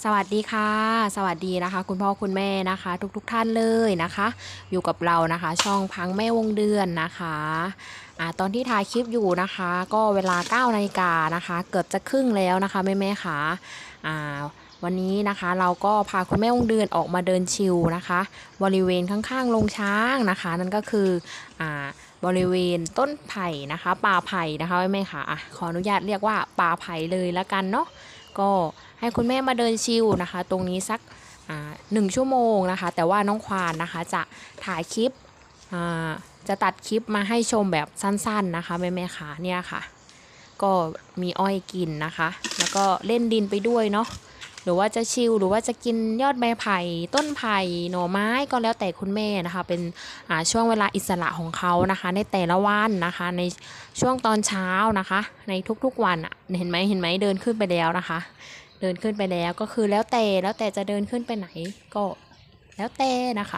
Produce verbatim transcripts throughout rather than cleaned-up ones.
สวัสดีค่ะสวัสดีนะคะคุณพ่อคุณแม่นะคะทุกๆทท่านเลยนะคะอยู่กับเรานะคะช่องพังแม่วงเดือนนะคะอ่าตอนที่ถ่ายคลิปอยู่นะคะก็เวลาเก้านาฬิกานะคะเกือบจะครึ่งแล้วนะคะแม่แม่ค่ะอ่าวันนี้นะคะเราก็พาคุณแม่วงเดือนออกมาเดินชิลนะคะบริเวณข้างๆโรงช้างนะคะนั่นก็คืออ่าบริเวณต้นไผ่นะคะป่าไผ่นะคะแม่แม่ค่ะอ่ะขออนุญาตเรียกว่าป่าไผ่เลยละกันเนาะก็ให้คุณแม่มาเดินชิลนะคะตรงนี้สักหนึ่งชั่วโมงนะคะแต่ว่าน้องควานนะคะจะถ่ายคลิปจะตัดคลิปมาให้ชมแบบสั้นๆนะคะแม่แม่ค่ะเนี่ยค่ะก็มีอ้อยกินนะคะแล้วก็เล่นดินไปด้วยเนาะหรือว่าจะชิลหรือว่าจะกินยอดใบไผ่ต้นไผ่หน่อไม้ก็แล้วแต่คุณแม่นะคะเป็นช่วงเวลาอิสระของเขานะคะในแต่ละวันนะคะในช่วงตอนเช้านะคะในทุกๆวันเห็นไหมเห็นไหมเดินขึ้นไปแล้วนะคะเดินขึ้นไปแล้วก็คือแล้วแต่แล้วแต่จะเดินขึ้นไปไหนก็แล้วแต่นะคะ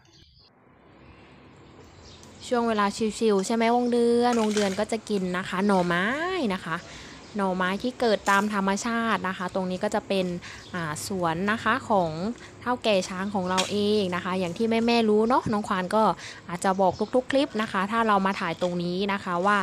ช่วงเวลาชิลๆใช่ไหมวงเดือนวงเดือนก็จะกินนะคะหน่อไม้นะคะหน่อไม้ที่เกิดตามธรรมชาตินะคะตรงนี้ก็จะเป็นสวนนะคะของเฒ่าแก่ช้างของเราเองนะคะอย่างที่แม่ๆรู้เนาะน้องควานก็อาจจะบอกทุกๆคลิปนะคะถ้าเรามาถ่ายตรงนี้นะคะว่า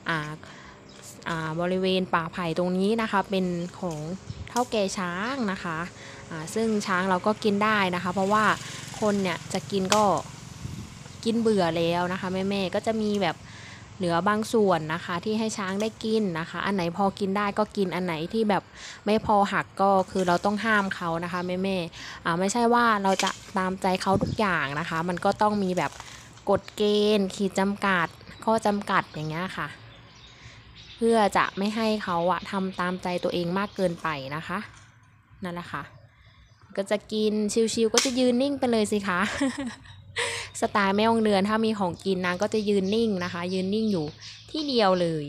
บริเวณป่าไผ่ตรงนี้นะคะเป็นของเฒ่าแก่ช้างนะคะซึ่งช้างเราก็กินได้นะคะเพราะว่าคนเนี่ยจะกินก็กินเบื่อแล้วนะคะแม่ๆก็จะมีแบบเหลือบางส่วนนะคะที่ให้ช้างได้กินนะคะอันไหนพอกินได้ก็กินอันไหนที่แบบไม่พอหักก็คือเราต้องห้ามเขานะคะแม่ๆอ่าไม่ใช่ว่าเราจะตามใจเขาทุกอย่างนะคะมันก็ต้องมีแบบกฎเกณฑ์ขีดจำกัดข้อจำกัดอย่างเงี้ยค่ะเพื่อจะไม่ให้เขาอะทำตามใจตัวเองมากเกินไปนะคะนั่นแหละค่ะก็จะกินชิวๆก็จะยืนนิ่งไปเลยสิคะสไตล์แม่วงเดือนถ้ามีของกินนางก็จะยืนนิ่งนะคะยืนนิ่งอยู่ที่เดียวเลย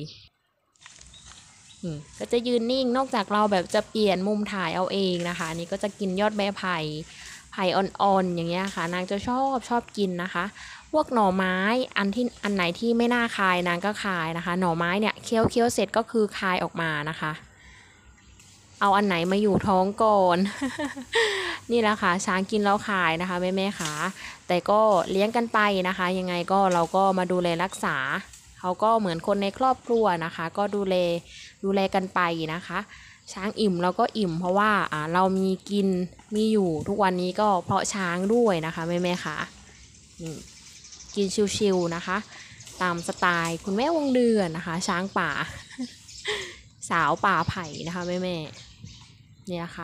ก็จะยืนนิ่งนอกจากเราแบบจะเปลี่ยนมุมถ่ายเอาเองนะคะนี่ก็จะกินยอดใบไผ่ไผ่อ่อนๆอย่างเงี้ยค่ะนางจะชอบชอบกินนะคะพวกหน่อไม้อันที่อันไหนที่ไม่น่าคายนางก็คายนะคะหน่อไม้เนี่ยเคี้ยวเคี้ยวเสร็จก็คือคายออกมานะคะเอาอันไหนมาอยู่ท้องก่อนนี่แหละค่ะช้างกินแล้วคายนะคะแม่แม่ค่ะแต่ก็เลี้ยงกันไปนะคะยังไงก็เราก็มาดูแลรักษาเขาก็เหมือนคนในครอบครัวนะคะก็ดูแลดูแลกันไปนะคะช้างอิ่มเราก็อิ่มเพราะว่าอ่าเรามีกินมีอยู่ทุกวันนี้ก็เพราะช้างด้วยนะคะแม่แม่ค่ะกินชิวๆนะคะตามสไตล์คุณแม่วงเดือนนะคะช้างป่าสาวป่าไผ่นะคะแม่แม่เนี่ยค่ะ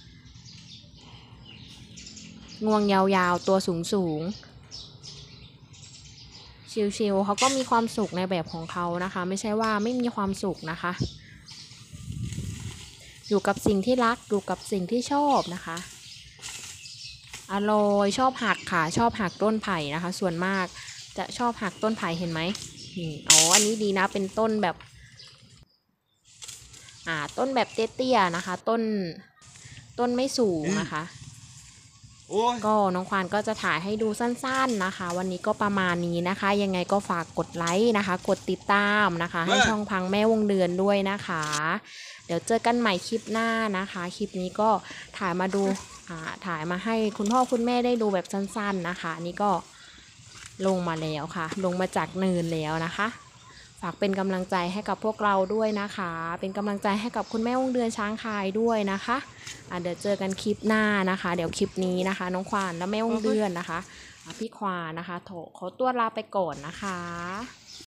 งวงยาวๆตัวสูงๆชิวๆเขาก็มีความสุขในแบบของเขานะคะไม่ใช่ว่าไม่มีความสุขนะคะอยู่กับสิ่งที่รักอยู่กับสิ่งที่ชอบนะคะอร่อยชอบหักค่ะชอบหักต้นไผ่นะคะส่วนมากจะชอบหักต้นไผ่เห็นไหมอ๋ออันนี้ดีนะเป็นต้นแบบอ่าต้นแบบเตี้ยๆนะคะต้นต้นไม่สูงนะคะก็น้องควานก็จะถ่ายให้ดูสั้นๆนะคะวันนี้ก็ประมาณนี้นะคะยังไงก็ฝากกดไลค์นะคะกดติดตามนะคะให้ช่องพังแม่วงเดือนด้วยนะคะเดี๋ยวเจอกันใหม่คลิปหน้านะคะคลิปนี้ก็ถ่ายมาดูถ่ายมาให้คุณพ่อคุณแม่ได้ดูแบบสั้นๆนะคะนี่ก็ลงมาแล้วค่ะลงมาจากเนินแล้วนะคะฝากเป็นกำลังใจให้กับพวกเราด้วยนะคะเป็นกำลังใจให้กับคุณแม่วงเดือนช้างคายด้วยนะคะอ่ะเดี๋ยวเจอกันคลิปหน้านะคะเดี๋ยวคลิปนี้นะคะน้องควานและแม่วงเดือนนะคะพี่ควานนะคะขอตัวลาไปก่อนนะคะ